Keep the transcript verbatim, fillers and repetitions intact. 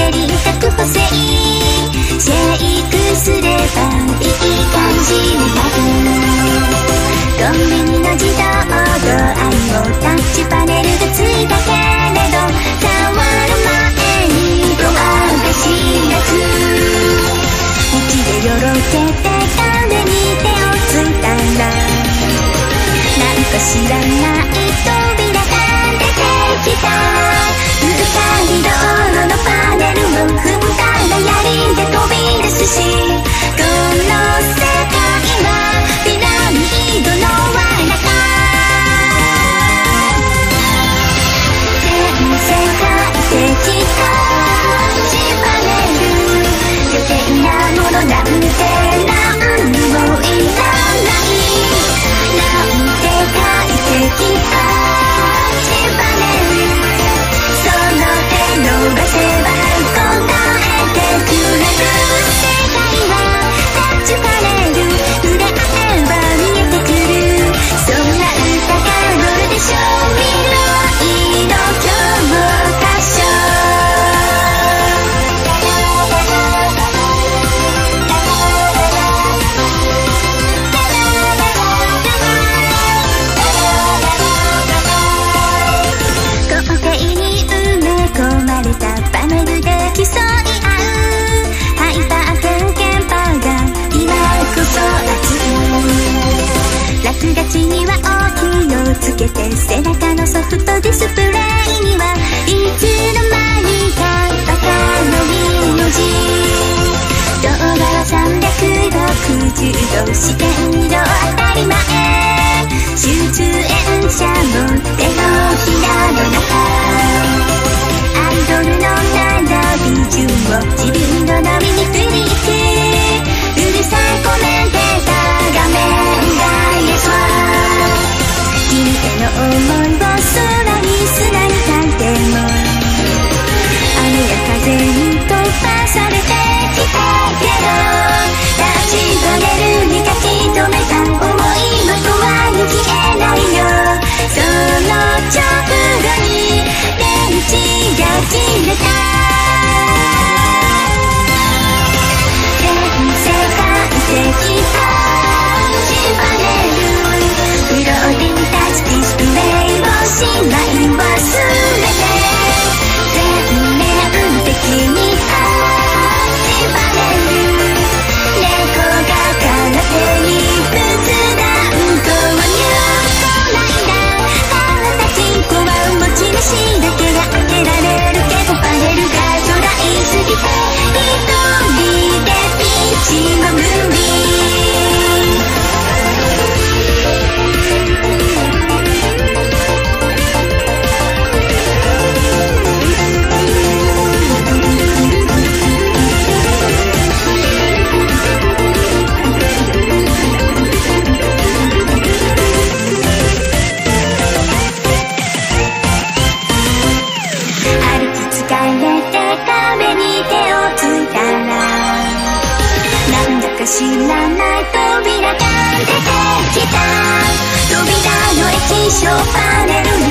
で輪郭補正シェイクすればいい感じになる。コンビニの自動ドアにもタッチパネルがついたけれど、触る前にドアが開く。道でよろけて壁に手をついたら、なんか知らない扉が出てきた。うっかり道路のパネルを踏んだら槍で飛び出すし、この世界はピラミッドの罠か。全世界的タッチパネル、余計なものなんて何にもいらない。なんて快適タッチパネル、その手伸ばせば答えてくれる。世界はタッチパネル、触れ合えば見えてくる。そんな歌がどれでしょう、未来の教科書。豪邸に埋め込まれたパネルで競い合うハイパーケンケンパーが今こそ熱い。落書きには大きいをつけて、背中のソフトディスプレイにはいつの間にかバカの名字。動画はさんびゃくろくじゅうど視点色当たり前。出演者も手のひらの中、アイドルの並び順を自分の波に振り行く。うるさいコメンテーター画面がイエスは君への思いを空に砂に書いても、雨や風に飛ばされてきたけど、タッチパネルに書き留めた想いのとは消えないよ。その直後に電池が切れた。全世界的タッチパネル、フローティングタッチディスプレイをしまい忘れて、全面的にタッチパネル、猫が空手に仏壇購入。こないだ形子は持ち主だけが開けられるけど、パネルが巨大すぎて一人でピーチも無理。歩き疲れて壁に手をついたら、なんだか知らない扉が出てきた。扉の液晶パネル